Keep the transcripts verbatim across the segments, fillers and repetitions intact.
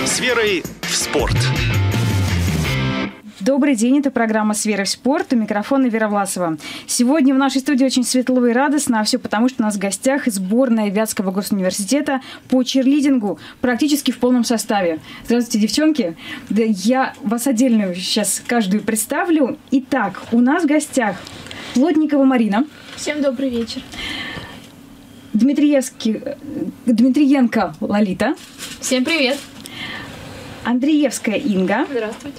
С верой в спорт. Добрый день, это программа «С верой в спорт», у микрофона Вера Власова. Сегодня в нашей студии очень светло и радостно, а все потому, что у нас в гостях сборная Вятского госуниверситета по чирлидингу практически в полном составе. Здравствуйте, девчонки. Да, я вас отдельно сейчас каждую представлю. Итак, у нас в гостях Плотникова Марина. Всем добрый вечер. Дмитриевский, Дмитриенко Лолита. Всем привет. Андреевская Инга. Здравствуйте.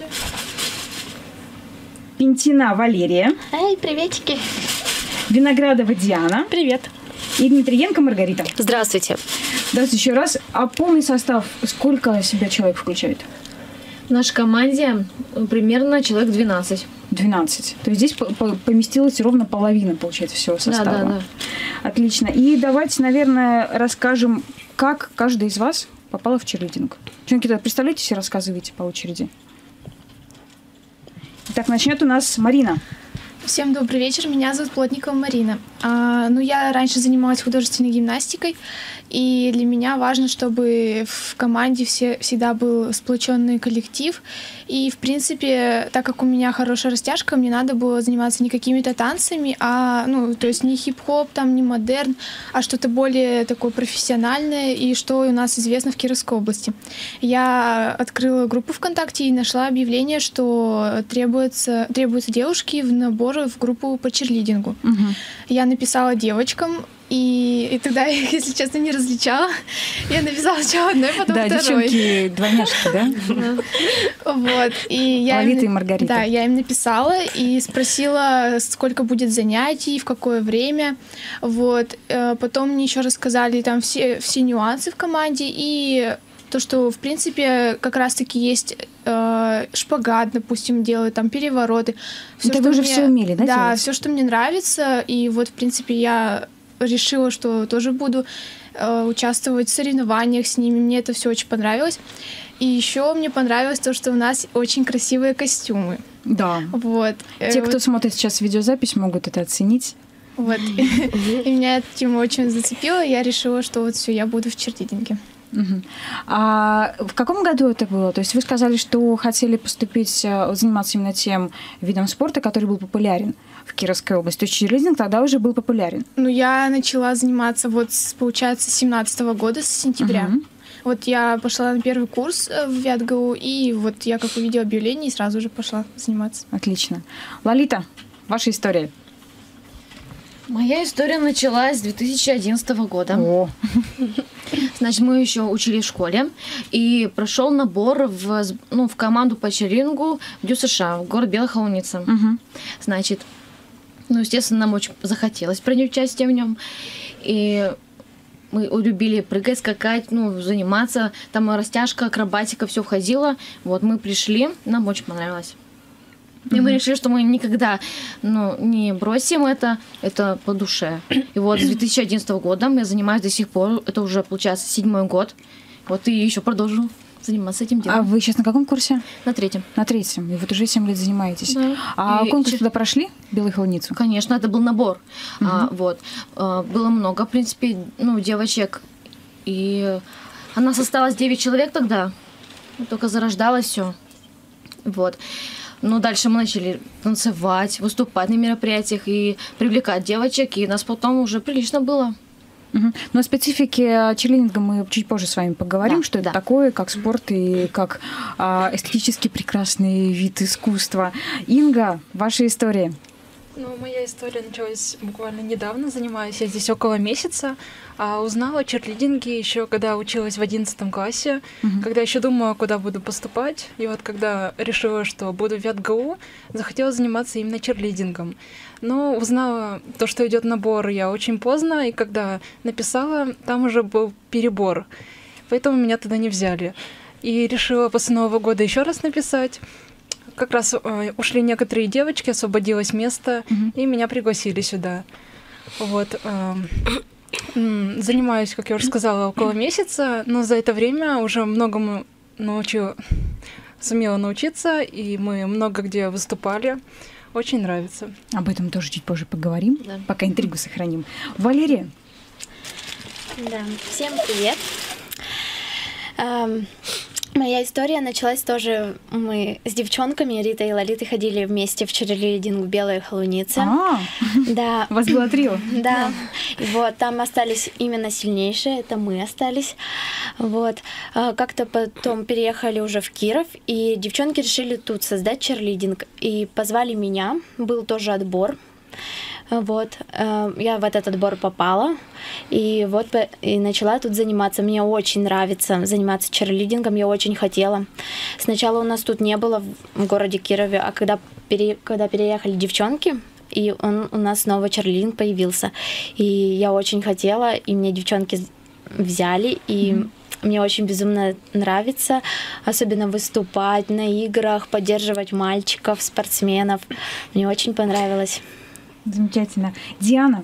Пентина Валерия. Эй, приветики. Виноградова Диана. Привет. И Дмитриенко Маргарита. Здравствуйте. Здравствуйте еще раз. А полный состав сколько себя человек включает? В нашей команде примерно человек двенадцать. двенадцать. То есть здесь поместилась ровно половина, получается, всего состава. Да, да, да. Отлично. И давайте, наверное, расскажем, как каждый из вас попала в чирлидинг. Девчонки, представляете себе, рассказывайте по очереди. Итак, начнет у нас Марина. Всем добрый вечер, меня зовут Плотникова Марина. А, ну, я раньше занималась художественной гимнастикой, и для меня важно, чтобы в команде все, всегда был сплоченный коллектив. И, в принципе, так как у меня хорошая растяжка, мне надо было заниматься не какими-то танцами, а, ну, то есть не хип-хоп, там, не модерн, а что-то более такое профессиональное, и что у нас известно в Кировской области. Я открыла группу ВКонтакте и нашла объявление, что требуется, требуются девушки в набор в группу по чирлидингу. Угу. Я написала девочкам, и, и тогда я их, если честно, не различала. Я написала сначала одной, потом да, второй. Да, девчонки двойняшки, да? Вот. И я Лолита им, и Маргарита. Да, я им написала и спросила, сколько будет занятий, в какое время. Вот. Потом мне еще рассказали там все, все нюансы в команде и то, что, в принципе, как раз-таки есть э, шпагат, допустим, делают, там, перевороты. Всё, это что вы уже мне, все умели, да? Да, делать? все, что мне нравится. И вот, в принципе, я решила, что тоже буду э, участвовать в соревнованиях с ними. Мне это все очень понравилось. И еще мне понравилось то, что у нас очень красивые костюмы. Да. Вот. Те, кто вот. смотрит сейчас видеозапись, могут это оценить. Вот. И меня эта тема очень зацепила. Я решила, что вот все, я буду в чирлидинге. Угу. А в каком году это было? То есть вы сказали, что хотели поступить, заниматься именно тем видом спорта, который был популярен в Кировской области. То есть чирлидинг тогда уже был популярен. Ну, я начала заниматься вот, получается, с семнадцатого года, с сентября. Угу. Вот я пошла на первый курс в ВятГУ, и вот я как увидела объявление, и сразу же пошла заниматься. Отлично. Лолита, ваша история. Моя история началась с две тысячи одиннадцатого года. О. Значит, мы еще учились в школе, и прошел набор в, ну, в команду по чирлидингу в ДЮСШ, в город Белая Холуница. Угу. Значит, ну, естественно, нам очень захотелось принять участие в нем. И мы любили прыгать, скакать, ну, заниматься. Там растяжка, акробатика, все входило. Вот мы пришли, нам очень понравилось. И mm-hmm. мы решили, что мы никогда, ну, не бросим это, это по душе. И вот с две тысячи одиннадцатого года я занимаюсь до сих пор, это уже, получается, седьмой год. Вот и еще продолжу заниматься этим делом. А вы сейчас на каком курсе? На третьем. На третьем. И вот уже семь лет занимаетесь. Да. А и конкурс и... туда прошли? Белую Холуницу? Конечно, это был набор. Mm-hmm. А, вот. А, было много, в принципе, ну, девочек. И у нас осталось девять человек тогда. Только зарождалось все. Вот. Ну, дальше мы начали танцевать, выступать на мероприятиях и привлекать девочек, и нас потом уже прилично было. Угу. Но о специфике чирлидинга мы чуть позже с вами поговорим, да, что да. это такое, как спорт и как а, эстетически прекрасный вид искусства. Инга, ваша история. Ну, моя история началась буквально недавно, занимаюсь я здесь около месяца. А узнала о чирлидинге еще когда училась в одиннадцатом классе, uh-huh. когда еще думала, куда буду поступать. И вот когда решила, что буду в ВятГУ, захотела заниматься именно чирлидингом. Но узнала то, что идет набор, я очень поздно, и когда написала, там уже был перебор. Поэтому меня туда не взяли. И решила после Нового года еще раз написать. Как раз э, ушли некоторые девочки, освободилось место, uh-huh. и меня пригласили сюда. Вот. Э, э, занимаюсь, как я уже сказала, около месяца, но за это время уже многому научила, сумела научиться, и мы много где выступали. Очень нравится. Об этом тоже чуть позже поговорим, да. пока интригу сохраним. Валерия. Да, всем привет. Моя история началась тоже, мы с девчонками Ритой и Лолитой ходили вместе в черлидинг в «Белой холунице». А, Да. у вас было трио? Да. И вот, там остались именно сильнейшие, это мы остались. Вот. А Как-то потом переехали уже в Киров, и девчонки решили тут создать черлидинг. И позвали меня, был тоже отбор. Вот, э, я в этот отбор попала, и вот по- и начала тут заниматься. Мне очень нравится заниматься черлидингом, я очень хотела. Сначала у нас тут не было в в городе Кирове, а когда, пере- когда переехали девчонки, и он, у нас снова черлидинг появился. И я очень хотела, и мне девчонки з- взяли, и мне очень безумно нравится, особенно выступать на играх, поддерживать мальчиков, спортсменов. Мне очень понравилось. Замечательно. Диана,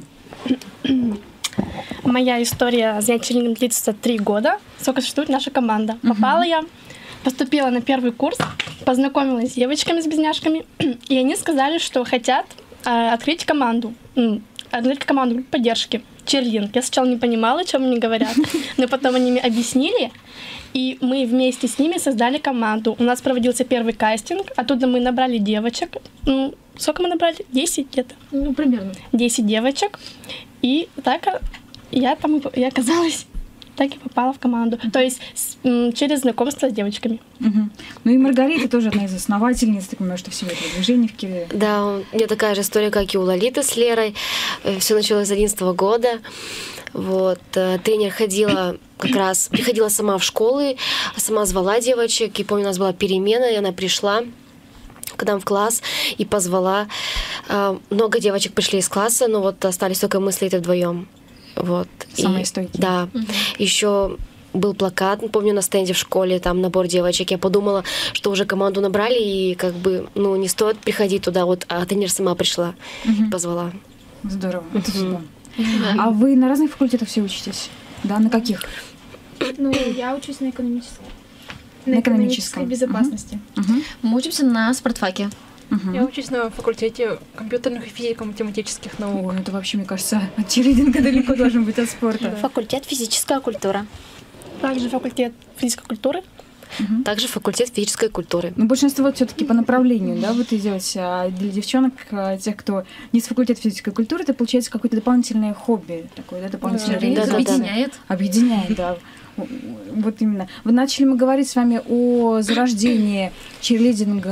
Моя история занятий черлидингом длится три года. Сколько существует наша команда. Попала я, поступила на первый курс, познакомилась с девочками, с близняшками, и они сказали, что хотят э, открыть команду, м, открыть команду группы поддержки, черлидинг. Я сначала не понимала, о чем они говорят, но потом они мне объяснили, и мы вместе с ними создали команду. У нас проводился первый кастинг, оттуда мы набрали девочек. Ну, сколько мы набрали? десять где-то. Ну, примерно. десять девочек. И так э, я там и по- и оказалась, так и попала в команду. То есть с- м, через знакомство с девочками. Мгм. Ну и Маргарита тоже одна из основательниц, так понимаю, что всего этого движения в Кирове. Да, у меня такая же история, как и у Лолиты с Лерой. Все началось с одиннадцатого года. Вот. э, Тренер ходила как раз, приходила сама в школы, сама звала девочек. И помню, у нас была перемена, и она пришла к нам в класс и позвала. Э, Много девочек пришли из класса, но вот остались только мы с Лейтой вдвоем. Вот. Самые И- стойкие. Да. Еще был плакат, помню, на стенде в школе, там набор девочек. Я подумала, что уже команду набрали, и как бы, ну, не стоит приходить туда, вот, а тренер сама пришла, Мгм. позвала. Здорово. Это супер. А вы на разных факультетах все учитесь? Да, на каких? Ну, я учусь на экономическом. На экономическом. безопасности. Мгм. Мы учимся на спортфаке. Мгм. Я учусь на факультете компьютерных и физико-математических наук. Ой, это вообще, мне кажется, от черлидинга далеко должен быть от спорта. Факультет физическая культура. Также факультет физической культуры. Также факультет физической культуры. Ну, большинство все-таки по направлению, да, вот идете. А для девчонок, а, тех, кто не с факультета физической культуры, это получается какое-то дополнительное хобби, такое, да, дополнительное Черлидинг реализация. объединяет. Объединяет, да. Вот именно. Вы начали мы говорить с вами о зарождении черлидинга,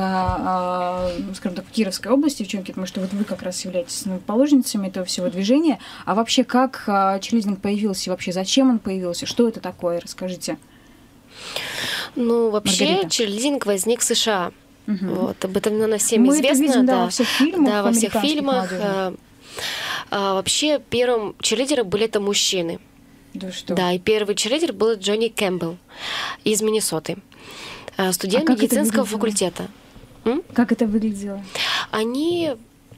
а, скажем так, в Кировской области, девчонки, потому что вот вы как раз являетесь основоположницами этого всего движения. А вообще, как а, черлидинг появился, вообще зачем он появился, что это такое, расскажите. Ну, вообще, Маргарита. черлидинг возник в США. Мгм. Вот, об этом, наверное, всем Мы это известно. видим, да, во всех фильмах, Да, во всех американских, фильмах. молодежных. э, а, Вообще, первым черлидером были это мужчины. Да что? Да, и первый черлидер был Джонни Кэмпбелл из Миннесоты, э, студент А как это медицинского выглядело? факультета. Как это выглядело? Они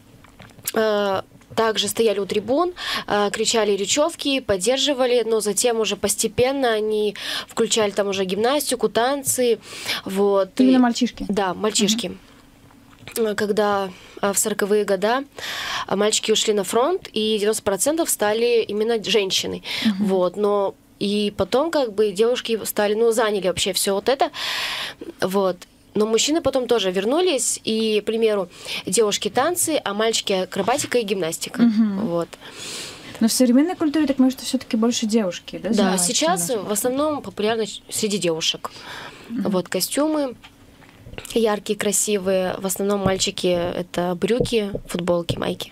э, также стояли у трибун, э, кричали речевки, поддерживали, но затем уже постепенно они включали там уже гимнастику, танцы. Вот. Именно И- мальчишки? Да, мальчишки. Э, Когда э, в сороковые года э, мальчики ушли на фронт, и девяносто процентов стали именно женщины. Вот, но и потом как бы девушки стали, ну, заняли вообще все вот это. Вот. Но мужчины потом тоже вернулись, и, к примеру, девушки танцы, а мальчики акробатика и гимнастика. Мгм. Вот. Но в современной культуре, так может, все-таки больше девушки, да? Да, занимаются сейчас чем в основном популярно среди девушек. Вот костюмы яркие, красивые. В основном мальчики это брюки, футболки, майки.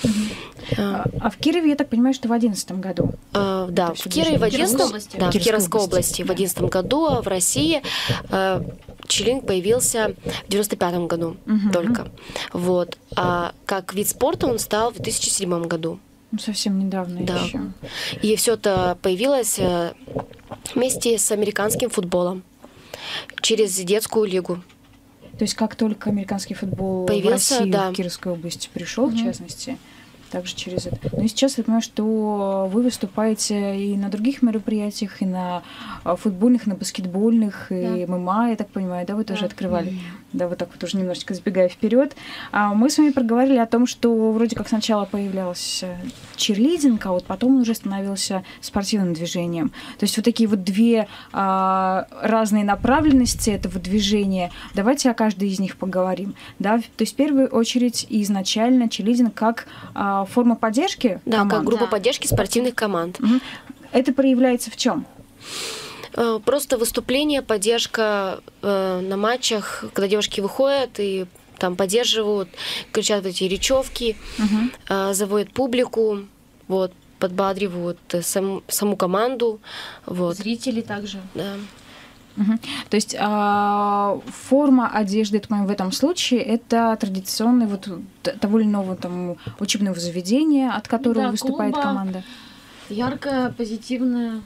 А, а в Кирове, я так понимаю, что в одиннадцатом году. Э, Да, Это в всё Кирове в движение. одиннадцатом, области. да, в Кировской Кировской области, области в да. одиннадцатом году, а в России э, черлидинг появился в девяносто пятом году Мгм. только. Вот. А как вид спорта он стал в две тысячи седьмом году. Ну, совсем недавно Да. еще. И все это появилось э, вместе с американским футболом через детскую лигу. То есть как только американский футбол Появился, в Россию, да. в Кировской области пришел, в частности, также через это. Но и сейчас я понимаю, что вы выступаете и на других мероприятиях, и на футбольных, на баскетбольных, да. и ММА, я так понимаю, да, вы тоже да. открывали. Mm-hmm. Да, вот так вот уже немножечко забегая вперед. А мы с вами проговорили о том, что вроде как сначала появлялся чирлидинг, а вот потом он уже становился спортивным движением. То есть вот такие вот две а, разные направленности этого движения. Давайте о каждой из них поговорим. Да? То есть в первую очередь изначально чирлидинг как а, форма поддержки да, команд. как группа да. поддержки спортивных команд. Угу. Это проявляется в чем? Просто выступление, поддержка э, на матчах, когда девушки выходят и там поддерживают, кричат эти речевки, угу. э, заводят публику, вот, подбадривают сам, саму команду. Вот. Зрители также. Да. Угу. То есть э, форма одежды в этом случае это традиционный вот того или иного там учебного заведения, от которого да, выступает клуба, команда. Яркая, позитивная.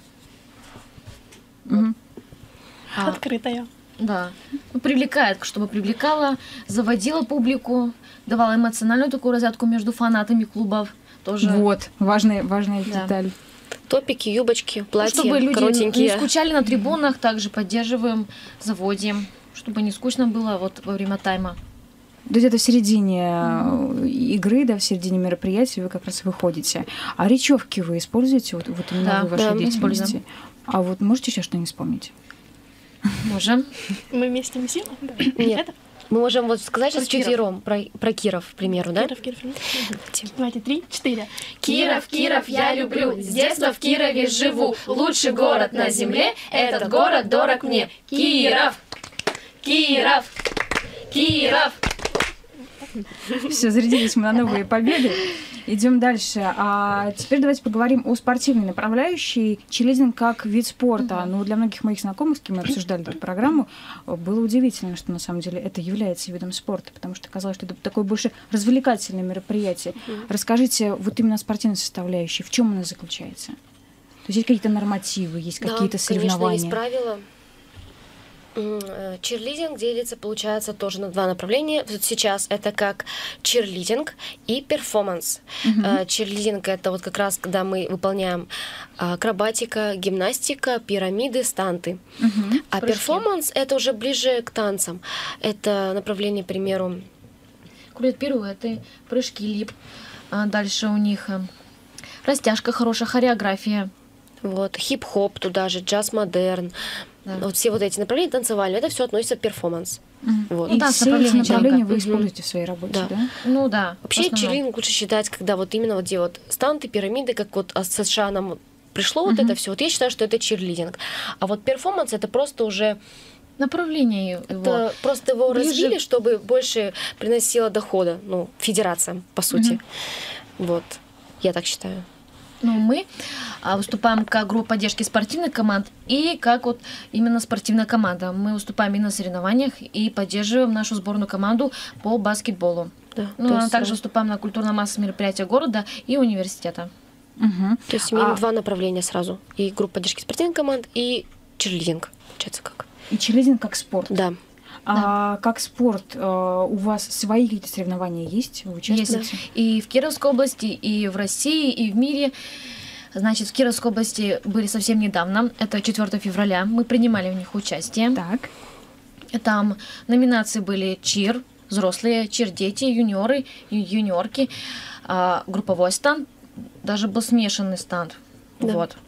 Угу. А, Открытая. Да. Ну, привлекает, чтобы привлекала, заводила публику, давала эмоциональную такую разрядку между фанатами клубов. Тоже. Вот, важная, важная да. деталь. Топики, юбочки, платья, ну, чтобы люди коротенькие. не скучали на трибунах, также поддерживаем, заводим, чтобы не скучно было вот во время тайма. То есть это в середине mm-hmm. игры, да, в середине мероприятия вы как раз выходите. А речевки вы используете вот, вот именно да, в вашей да, деятельности? А вот можете сейчас что-нибудь вспомнить? Можем. Мы вместе месим? Нет. Мы можем вот сказать сейчас четвером про, про Киров, к примеру, да? Киров, Киров. Давайте, три, четыре. Киров, Киров, я люблю, с детства в Кирове живу. Лучший город на земле, этот город дорог мне. Киров, Киров, Киров. Все, зарядились мы на новые победы. Идем дальше. А теперь давайте поговорим о спортивной направляющей. Чирлидинг как вид спорта. Ну, для многих моих знакомых, с кем мы обсуждали эту программу, было удивительно, что на самом деле это является видом спорта, потому что казалось, что это такое больше развлекательное мероприятие. Расскажите, вот именно спортивной составляющей, в чем она заключается? То есть есть какие-то нормативы, есть да, какие-то соревнования? Конечно, есть правила. Чирлидинг делится, получается, тоже на два направления. Вот сейчас это как чирлидинг и перформанс. Uh-huh. Чирлидинг — это вот как раз, когда мы выполняем акробатика, гимнастика, пирамиды, станты. Uh-huh. А Прыжки. Перформанс — это уже ближе к танцам. Это направление, к примеру... Крутят пируэты, прыжки, лип. А дальше у них растяжка, хорошая хореография. Вот, хип-хоп туда же, джаз-модерн. Да. Вот все вот эти направления танцевальные, это все относится к перформанс. Mm. Вот. И да, все эти направления вы используете mm-hmm. в своей работе, да? да? Ну да. Вообще чирлидинг лучше считать, когда вот именно вот где вот станты, пирамиды, как вот с США нам пришло mm-hmm. вот это все. Вот я считаю, что это чирлидинг. А вот перформанс — это просто уже направление его. Это просто его ближе... развили, чтобы больше приносило дохода, ну, федерациям, по сути. Mm-hmm. Вот, я так считаю. Ну, мы а, выступаем как группа поддержки спортивных команд и как вот именно спортивная команда. Мы выступаем и на соревнованиях и поддерживаем нашу сборную команду по баскетболу. Да, ну, а также выступаем на культурно-массовых мероприятиях города и университета. Угу. То есть имеем а... два направления сразу. И группа поддержки спортивных команд, и чирлидинг. Получается как. И чирлидинг как спорт. Да. А да. Как спорт, у вас свои какие-то соревнования есть? Вы участвуете? Есть. И в Кировской области, и в России, и в мире. Значит, в Кировской области были совсем недавно, это четвёртого февраля, мы принимали в них участие. Так. Там номинации были чир, взрослые, чир дети, юниоры, юниорки, групповой станд, даже был смешанный станд. Да. Вот.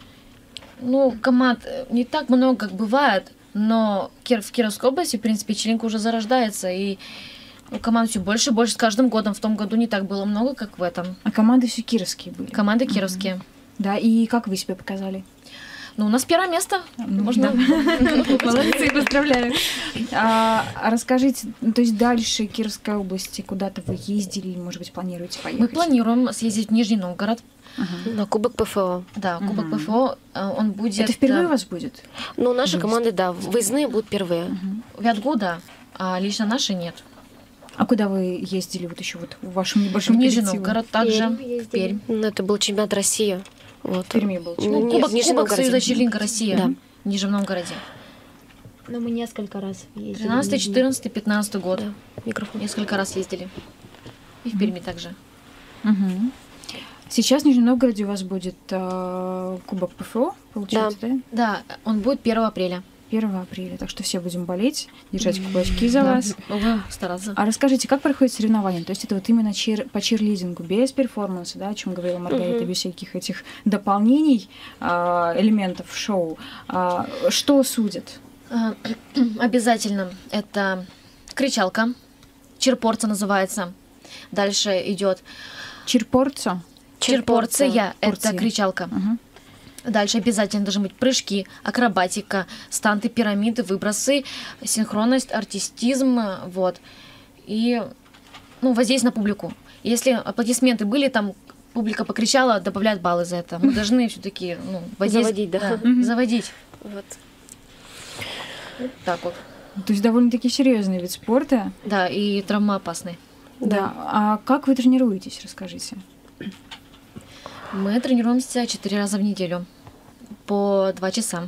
Ну, команд не так много, как бывает. Но в Кировской области, в принципе, чирлидинг уже зарождается, и у команд все больше и больше с каждым годом. В том году не так было много, как в этом. А команды все кировские были? Команды кировские. Uh-huh. Да, и как вы себя показали? Ну, у нас первое место. Можно. Молодцы, поздравляю. Расскажите, то есть дальше Кировской области куда-то вы ездили, может быть, планируете поехать? Мы планируем съездить в Нижний Новгород. Uh-huh. На Кубок ПФО. Да, Кубок uh-huh. ПФО, он будет... Это впервые у вас будет? Ну, наши Выезд. команды, да, выездные будут впервые. Uh-huh. Вятгу, да, а лично наши нет. А куда вы ездили вот еще вот в вашем небольшом В Нижний Новгород также, в Пермь. Ну, это был чемпионат России. Вот. В Перми был чемпионат. Ну, Кубок, Кубок Союза чирлидинга России да. в Нижнем Новгороде. Но мы несколько раз ездили. тринадцатый, четырнадцатый, пятнадцатый год. Да. Микрофон. Несколько раз ездили. И в Перми mm-hmm. также. Угу. Сейчас в Нижнем Новгороде у вас будет э, Кубок ПФО, получается, да? Да, он будет первого апреля. первого апреля, так что все будем болеть, держать кулачки за Да, вас. будем стараться. А расскажите, как проходит соревнование? То есть это вот именно чир, по чирлидингу, без перформанса, да, о чем говорила Маргарита, Мгм. без всяких этих дополнений, а, элементов шоу. А, что судят? А, Обязательно это кричалка, чирпорца называется. Дальше идет Чирпорцо? чирпорция, это Порция. кричалка. Мгм. Дальше обязательно должны быть прыжки, акробатика, станты, пирамиды, выбросы, синхронность, артистизм, вот. И, ну, воздействие на публику. Если аплодисменты были, там публика покричала, добавляют баллы за это. Мы должны все-таки, ну, воздействовать- Заводить, да. Мгм. заводить. Вот. Вот так вот. То есть довольно-таки серьезный вид спорта. Да, и травмоопасный. Да. А как вы тренируетесь, расскажите? Мы тренируемся четыре раза в неделю по два часа.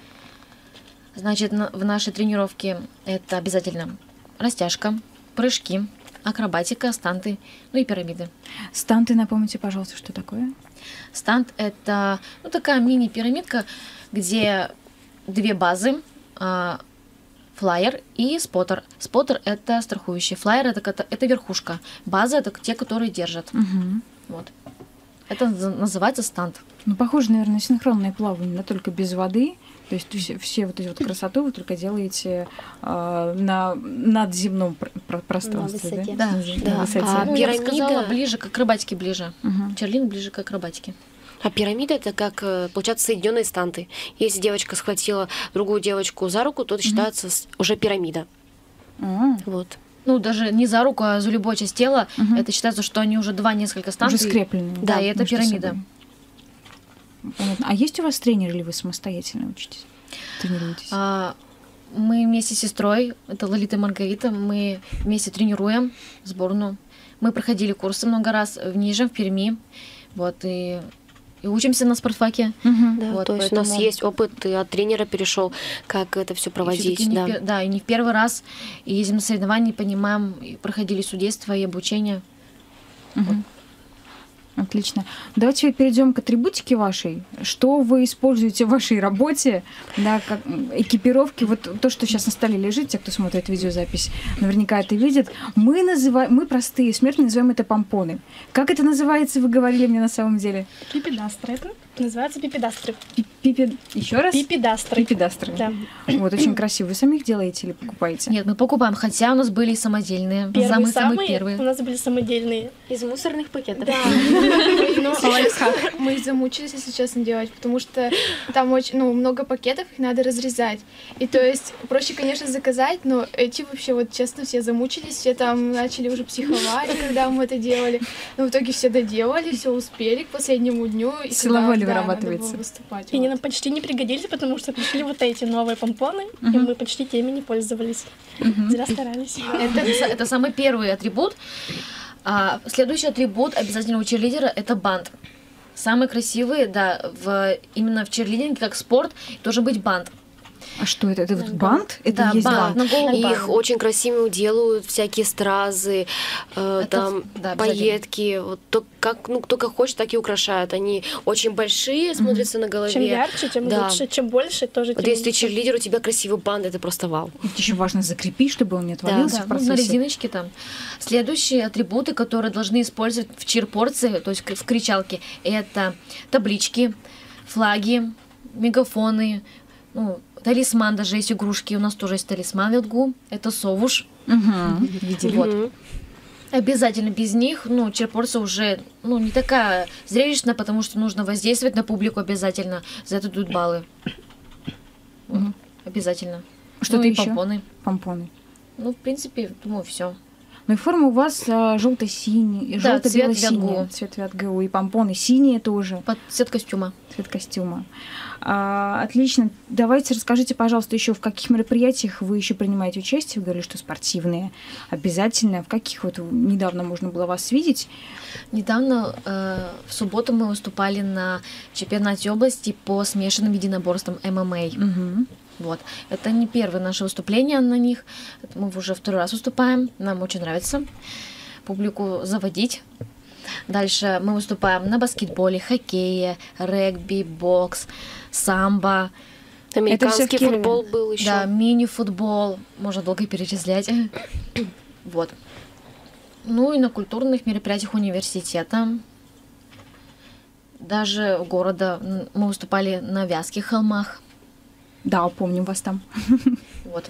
Значит, на- в нашей тренировке это обязательно растяжка, прыжки, акробатика, станты, ну и пирамиды. Станты, напомните, пожалуйста, что такое? Стант — это, ну, такая мини-пирамидка, где две базы, а, флайер и споттер. Споттер — это страхующий, флайер — это, ката- это верхушка, база — это те, которые держат. Угу. Вот. Это наз- называется стант. Ну, похоже, наверное, на синхронное плавание, но только без воды. То есть все, все вот эти вот красоту вы только делаете э, на надземном пр- пр- пространстве, На высоте. да? Да, На да. высоте. А Ну, я бы пирамида- сказала, ближе к акробатике ближе. Мгм. Черлин ближе к акробатике. А пирамида это как, э, получается, соединенные станты. Если девочка схватила другую девочку за руку, то это считается с- уже пирамида. А, Вот. Ну, даже не за руку, а за любую часть тела. Мгм. Это считается, что они уже два несколько станций. уже скреплены. Да, и это между пирамида. собой. Понятно. А есть у вас тренер или вы самостоятельно учитесь? Тренируетесь? А, мы вместе с сестрой, это Лолита и Маргарита, мы вместе тренируем сборную. Мы проходили курсы много раз в Нижнем, в Перми. Вот, и, и учимся на спортфаке. Мгм. Да, Вот, то есть у нас поэтому- есть опыт, и от тренера перешел, как это все И проводить. всё-таки не Да. в пер- да, и не в первый раз и ездим на соревнования, понимаем, и проходили судейство и обучение. Мгм. Отлично. Давайте перейдем к атрибутике вашей. Что вы используете в вашей работе, да, как м, экипировки? Вот то, что сейчас на столе лежит, те, кто смотрит видеозапись, наверняка это видят. Мы называем, мы простые смертные называем это помпоны. Как это называется, вы говорили мне на самом деле? Пипедастры. Это называется пипедастры. Пи- Пипи... Еще раз? Пипедастры. Пипедастры. Да. Вот, очень красиво. Вы сами их делаете или покупаете? Нет, мы покупаем, хотя у нас были и самодельные. Первые самые, самые самые первые. у нас были самодельные. Из мусорных пакетов. Да. Но мы их замучились, если честно, делать, потому что там очень, ну, много пакетов, их надо разрезать. И то есть проще, конечно, заказать, но эти вообще, вот честно, все замучились, все там начали уже психовать, когда мы это делали. Но в итоге все доделали, все успели к последнему дню. И Сила когда, воли да, надо вырабатывается. было выступать. И они вот. нам почти не пригодились, потому что пришли вот эти новые помпоны, и мы почти теми не пользовались. Зря старались. Это, это самый первый атрибут. А следующий атрибут обязательно у черлидера — это бант. Самые красивые, да, в, именно в черлидинге, как спорт, должен быть бант. А что это? Это вот бант? Это Да, есть бант. бант? На голову И бант. их очень красивыми делают всякие стразы, э, Это там в- да, обязательно. пайетки. Вот то, как, ну, кто как хочет, так и украшают. Они очень большие, смотрятся на голове. Чем ярче, тем Да. лучше. Чем больше, тоже Вот тем если ты лучше. черлидер, у тебя красивый банд, это просто вау. Ведь еще важно закрепить, чтобы он не отвалился Да, в ну, на процессе. резиночке там. Следующие атрибуты, которые должны использовать в чирпорции, то есть в кричалке, это таблички, флаги, мегафоны, ну, талисман, даже есть игрушки. У нас тоже есть талисман Велгу, это совуш. Мгм. Видели. Вот. Мгм. Обязательно без них, ну, чирпорция уже, ну, не такая зрелищная, потому что нужно воздействовать на публику обязательно. За это дают баллы. Вот. Мгм. Обязательно. Что-то ну, и еще? помпоны. Помпоны. Ну, в принципе, думаю, все. Ну и форма у вас желто-синий, Да, цвет желто-бело-синий. Вятгу. Цвет Вятгу. И помпоны синие тоже, Под цвет костюма. цвет костюма. А, отлично. Давайте расскажите, пожалуйста, еще в каких мероприятиях вы еще принимаете участие? Вы говорили, что спортивные. Обязательно. В каких вот недавно можно было вас видеть? Недавно, э, в субботу, мы выступали на чемпионате области по смешанным единоборствам эм эм а. Мгм. Вот. Это не первое наше выступление на них. Это мы уже второй раз выступаем. Нам очень нравится публику заводить. Дальше мы выступаем на баскетболе, хоккее, регби, бокс, самбо. Американский футбол был еще. Да, мини-футбол. Можно долго перечислять. Вот. Ну и на культурных мероприятиях университета. Даже города. Мы выступали на Вятских холмах. Да, помним вас там. Вот.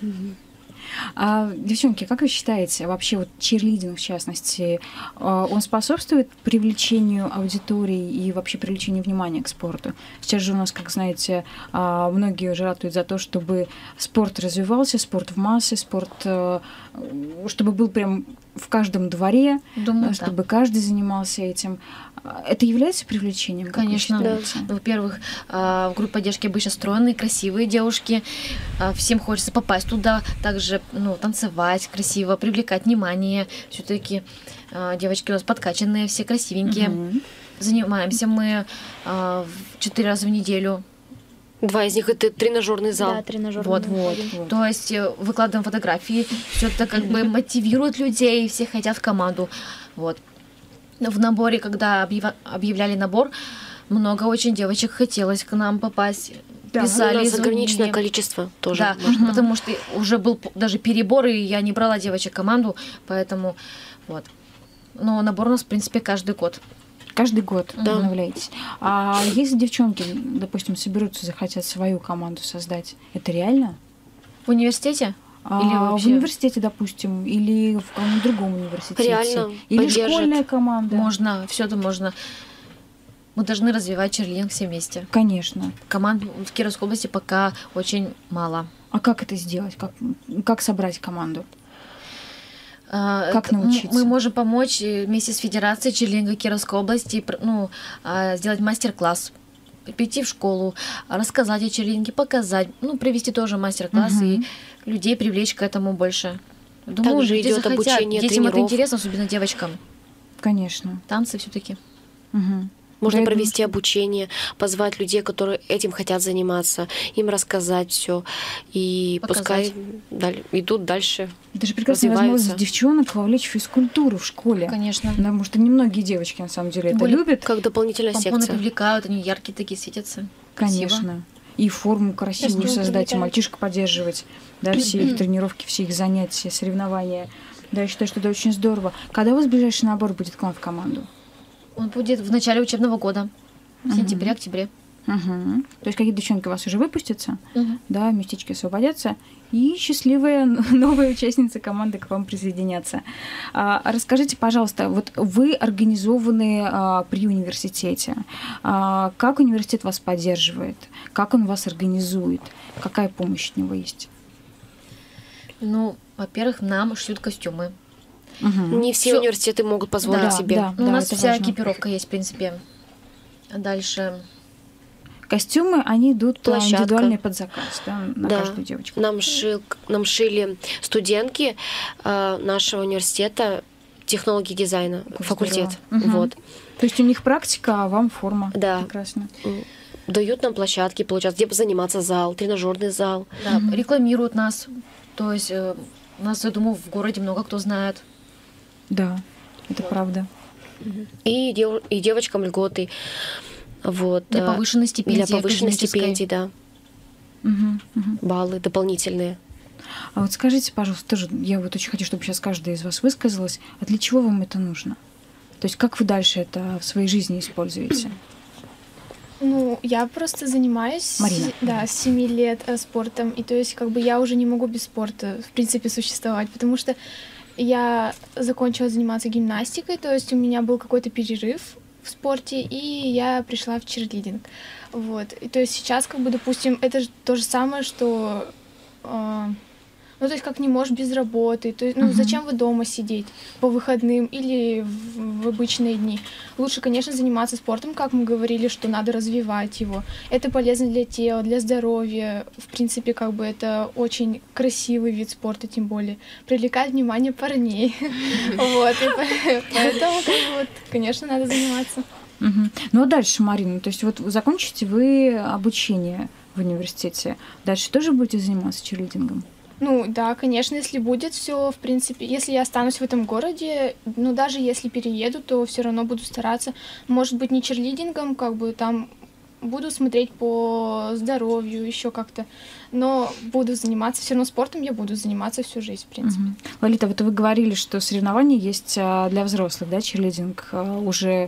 А, девчонки, как вы считаете, вообще вот чирлидинг, в частности, он способствует привлечению аудитории и вообще привлечению внимания к спорту? Сейчас же у нас, как знаете, многие уже ратуют за то, чтобы спорт развивался, спорт в массы, спорт, чтобы был прям в каждом дворе, Думаю, чтобы да. каждый занимался этим. Это является привлечением? Конечно. Да. Во-первых, в группе поддержки обычно стройные, красивые девушки. Всем хочется попасть туда, также ну, танцевать красиво, привлекать внимание. Все-таки девочки у нас подкачанные, все красивенькие. Угу. Занимаемся мы четыре раза в неделю. Два из них это тренажерный зал. Да, тренажерный вот, вот, вот. То есть выкладываем фотографии, все это как бы мотивирует людей, все хотят в команду. Вот. В наборе, когда объявляли набор, много очень девочек хотелось к нам попасть. Да. Писали, у нас звонили. ограниченное количество тоже. Да, угу. Потому что уже был даже перебор, и я не брала девочек в команду, поэтому вот. Но набор у нас, в принципе, каждый год. Каждый год да. обновляетесь. А если девчонки, допустим, соберутся, захотят свою команду создать, это реально? В университете? А, или вообще... В университете, допустим, или в каком-нибудь другом университете? Реально. Или поддержит. Школьная команда? Можно, все это можно. Мы должны развивать чирлидинг все вместе. Конечно. Команд в Кировской области пока очень мало. А как это сделать? Как, как собрать команду? А, как научиться? Мы можем помочь вместе с Федерацией чирлидинга Кировской области, ну, сделать мастер-класс, прийти в школу, рассказать о чирлидинге, показать, ну, провести тоже мастер-класс угу. и людей привлечь к этому больше. Думаю, также идет захотят. Обучение Детям тренеров. это интересно, особенно девочкам. Конечно. Танцы все-таки. Угу. Можно да, провести обучение, позвать людей, которые этим хотят заниматься, им рассказать все, и показать. Пускай даль- идут дальше. Это же прекрасная возможность девчонок вовлечь в физкультуру в школе. Конечно. Потому что немногие девочки на самом деле это Более любят. Как дополнительная помпоны секция. привлекают, они яркие такие светятся. Конечно. Красиво. И форму красивую Костюм создать, и привлекает. мальчишек поддерживать, да, все их тренировки, все их занятия, соревнования. Да, я считаю, что это очень здорово. Когда у вас ближайший набор будет к вам в команду? Он будет в начале учебного года. В сентябре-октябре. Угу. То есть какие девчонки у вас уже выпустятся, угу. да, местечки освободятся, и счастливые новые участницы команды к вам присоединятся. А, расскажите, пожалуйста, вот вы организованы а, при университете. А, как университет вас поддерживает? Как он вас организует? Какая помощь от него есть? Ну, во-первых, нам шьют костюмы. Угу. Не все Всё. университеты могут позволить Да, себе. да. Ну, у нас это вся важно. экипировка есть, в принципе. А дальше... Костюмы, они идут Площадка. индивидуальный под заказ, да, на Да. каждую девочку. Нам, шил, нам шили студентки э, нашего университета технологии дизайна, Как факультет. здорово. Мгм. Вот. То есть у них практика, а вам форма. Да. Прекрасно. Дают нам площадки, получается, где заниматься зал, тренажерный зал. Да, рекламируют нас. То есть э, нас, я думаю, в городе много кто знает. Да, это правда. И, дев, и девочкам льготы. Вот, Для э, повышенной стипендии. Для повышенной академической. стипендии, да. Угу, угу. Баллы дополнительные. А вот скажите, пожалуйста, тоже, я вот очень хочу, чтобы сейчас каждая из вас высказалась, а для чего вам это нужно? То есть как вы дальше это в своей жизни используете? Ну, я просто занимаюсь, Марина. да, с семи лет э, спортом, и то есть как бы я уже не могу без спорта, в принципе, существовать, потому что я закончила заниматься гимнастикой, то есть у меня был какой-то перерыв в спорте, и я пришла в чирлидинг. Вот. И то есть сейчас, как бы, допустим, это же то же самое, что... э, ну, то есть как не можешь без работы. То есть, ну, Мгм. зачем вы дома сидеть по выходным или в, в обычные дни? Лучше, конечно, заниматься спортом, как мы говорили, что надо развивать его. Это полезно для тела, для здоровья. В принципе, как бы это очень красивый вид спорта, тем более. Привлекает внимание парней. Вот. И по- Поэтому, как бы, вот, конечно, надо заниматься. Мгм. Ну а дальше, Марина, то есть вот вы закончите вы обучение в университете, дальше тоже будете заниматься чирлидингом? Ну да, конечно, если будет все, в принципе, если я останусь в этом городе, ну даже если перееду, то все равно буду стараться. Может быть, не черлидингом, как бы там буду смотреть по здоровью, еще как-то, но буду заниматься, все равно спортом я буду заниматься всю жизнь, в принципе. Угу. Лолита, вот вы говорили, что соревнования есть для взрослых, да, черлидинг уже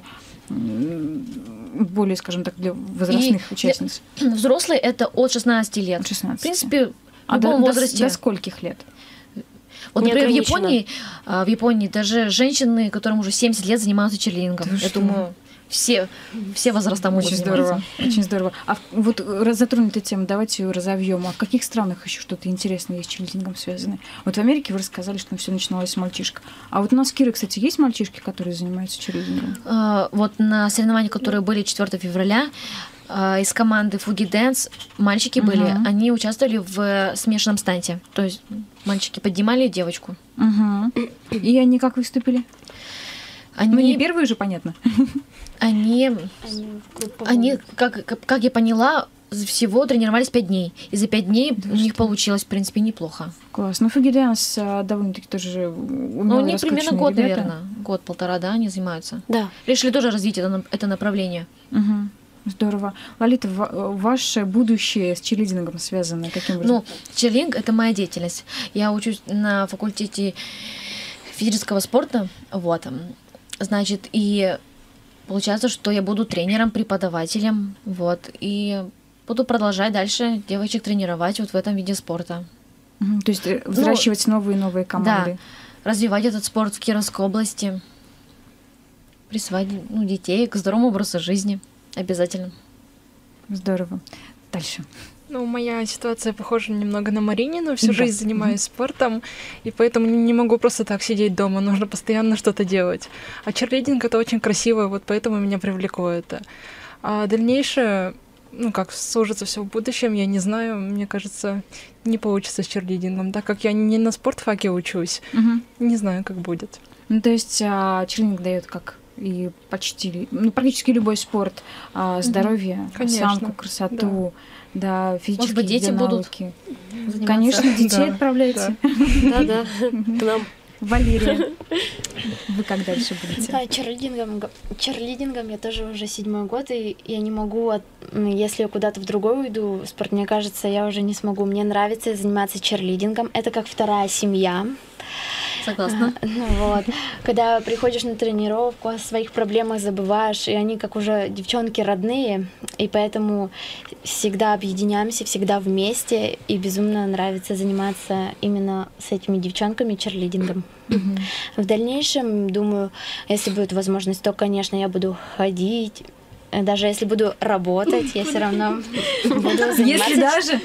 более, скажем так, для возрастных И участниц. Для... Взрослые это от шестнадцати лет. От шестнадцати. В принципе, в а любом до, возрасте. До, до скольких лет? Вот, например, в Японии, в Японии даже женщины, которым уже семьдесят лет, занимаются черлидингом. Я что? думаю, все, все возраста могут Очень заниматься. здорово, очень здорово. А вот затронем эту тему, давайте ее разовьем. А в каких странах еще что-то интересное есть с черлидингом связано? Вот в Америке вы рассказали, что все начиналось с мальчишек. А вот у нас в Кирове, кстати, есть мальчишки, которые занимаются черлидингом? А, вот на соревнованиях, которые были четвёртого февраля, из команды Fugi Dance мальчики uh-huh. были, они участвовали в смешанном станте. То есть мальчики поднимали девочку. Uh-huh. И они как выступили? Они... Ну, не первые же, понятно. Они, они как, как, как я поняла, всего тренировались пять дней. И за пять дней да у них получилось, в принципе, неплохо. Класс. Ну, Fugi Dance довольно-таки тоже умело Ну, у них примерно год, ребята. наверное. Год-полтора, да, они занимаются. Да. Решили тоже развить это, это направление. Угу. Здорово. Лолита, ваше будущее с черлидингом связано каким образом? Ну, черлидинг – это моя деятельность. Я учусь на факультете физического спорта, вот. Значит, и получается, что я буду тренером, преподавателем, вот, и буду продолжать дальше девочек тренировать вот в этом виде спорта. Угу, то есть взращивать ну, новые и новые команды. Да, развивать этот спорт в Кировской области, присваивать ну, детей к здоровому образу жизни. Обязательно. Здорово. Дальше. Ну, моя ситуация похожа немного на Маринину. Всю да. жизнь занимаюсь mm-hmm. спортом, и поэтому не могу просто так сидеть дома. Нужно постоянно что-то делать. А черлидинг — это очень красиво, вот поэтому меня привлекло это. А дальнейшее, ну, как сложится все в будущем, я не знаю. Мне кажется, не получится с черлидингом, так как я не на спортфаке учусь. Mm-hmm. Не знаю, как будет. Ну, то есть а, черлидинг дает как и почти, ну, практически любой спорт, а, здоровье, Конечно. осанку, красоту, да, да физические Может быть, дети навыки. Будут Конечно, детей да. отправляйте. Да-да, к нам. Валерия, вы как дальше будете? Да, черлидингом, черлидингом я тоже уже седьмой год, и я не могу, от, если я куда-то в другой уйду, спорт, мне кажется, я уже не смогу. Мне нравится заниматься черлидингом, это как вторая семья. Согласна. Ну вот, когда приходишь на тренировку, о своих проблемах забываешь, и они как уже девчонки родные, и поэтому всегда объединяемся, всегда вместе, и безумно нравится заниматься именно с этими девчонками черлидингом. Mm-hmm. В дальнейшем, думаю, если будет возможность, то, конечно, я буду ходить. Даже если буду работать, я все равно буду заниматься. Если даже?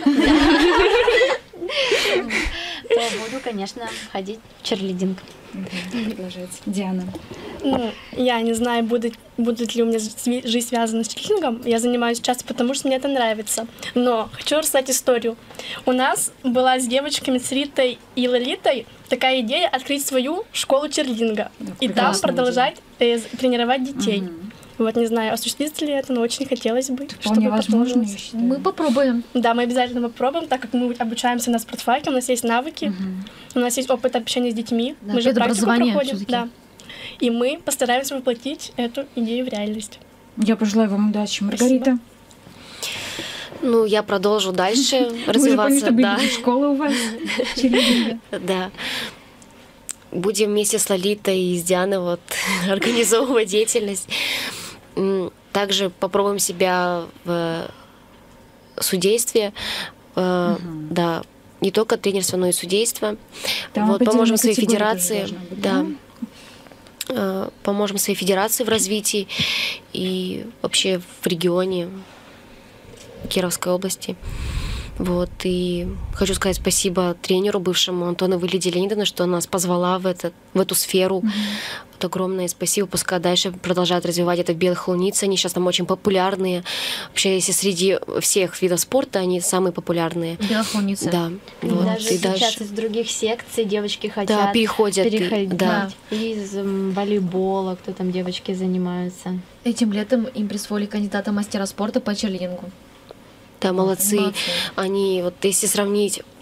То буду, конечно, ходить в черлидинг. Продолжайте. Диана. Ну, я не знаю, будет, будет ли у меня жизнь связана с черлидингом. Я занимаюсь часто, потому что мне это нравится. Но хочу рассказать историю. У нас была с девочками, с Ритой и Лолитой, такая идея открыть свою школу черлидинга. Да, и там продолжать э, тренировать детей. Угу. Вот, не знаю, осуществится ли это, но очень хотелось бы, чтобы возможно. Мы попробуем. Да, мы обязательно попробуем, так как мы обучаемся на спортфаке, у нас есть навыки, угу. у нас есть опыт общения с детьми, да, мы же практику проходим. Всё-таки. Да. И мы постараемся воплотить эту идею в реальность. Я пожелаю вам удачи, Маргарита. Спасибо. Ну, я продолжу дальше развиваться. Да. Школа у вас. Да. Будем вместе с Лолитой и с Дианой вот организовывать деятельность. Также попробуем себя в судействе. Угу. Да, не только тренерство, но и судейство. Там вот, поможем своей федерации. Быть, да. да. Поможем своей федерации в развитии и вообще в регионе Кировской области. Вот, и хочу сказать спасибо тренеру бывшему Антоновой Лидии Леонидовне, что нас позвала в, этот, в эту сферу. Mm-hmm. Вот огромное спасибо. Пускай дальше продолжают развивать это в Белой Холунице. Они сейчас там очень популярные. Вообще, если среди всех видов спорта, они самые популярные. Белая Холуница. Да. И вот. даже и сейчас дальше... из других секций девочки хотят да, переходят, переходить. И, да. Из волейбола, кто там девочки занимаются. Этим летом им присвоили кандидата мастера спорта по черлидингу. Да, молодцы. молодцы. Они, вот если сравнить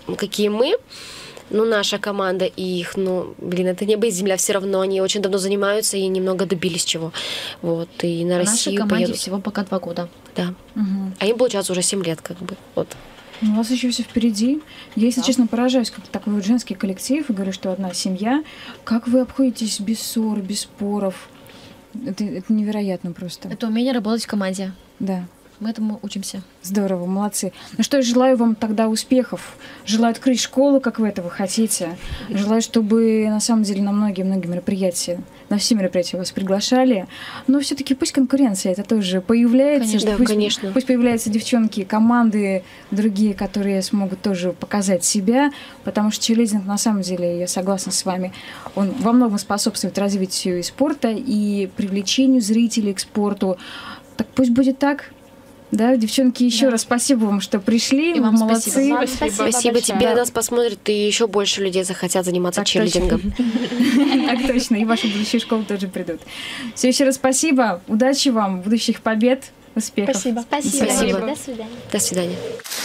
какие мы, ну, наша команда и их, ну, блин, это небо и земля, все равно они очень давно занимаются и немного добились чего. Вот, и на А Россию нашей команде поедут. всего пока два года. Да. Мгм. А им, получается, уже семь лет, как бы, вот. Ну, у вас еще все впереди. Я, если Да. честно, поражаюсь, как такой вот женский коллектив, и говорю, что одна семья. Как вы обходитесь без ссор, без споров? Это, это невероятно просто. Это умение работать в команде. Да. Мы этому учимся. Здорово, молодцы. Ну что, я желаю вам тогда успехов. Желаю открыть школу, как вы этого хотите. Желаю, чтобы на самом деле на многие-многие мероприятия, на все мероприятия вас приглашали. Но все-таки пусть конкуренция это тоже появляется. Конечно, да, пусть, конечно. Пусть появляются девчонки, команды другие, которые смогут тоже показать себя. Потому что черлидинг, на самом деле, я согласна с вами, он во многом способствует развитию и спорта, и привлечению зрителей к спорту. Так пусть будет так. Да, девчонки, еще Да. раз спасибо вам, что пришли. И Вы вам молодцы. спасибо. Вам Спасибо Спасибо большое. тебе, нас посмотрят, и еще больше людей захотят заниматься Так черлидингом. Так точно, и в вашу будущую школу тоже придут. Все, еще раз спасибо, удачи вам, будущих побед, успехов. Спасибо. Спасибо. Спасибо. До свидания. До свидания.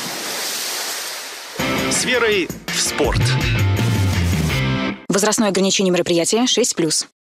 С верой в спорт. Возрастное ограничение мероприятия шесть плюс.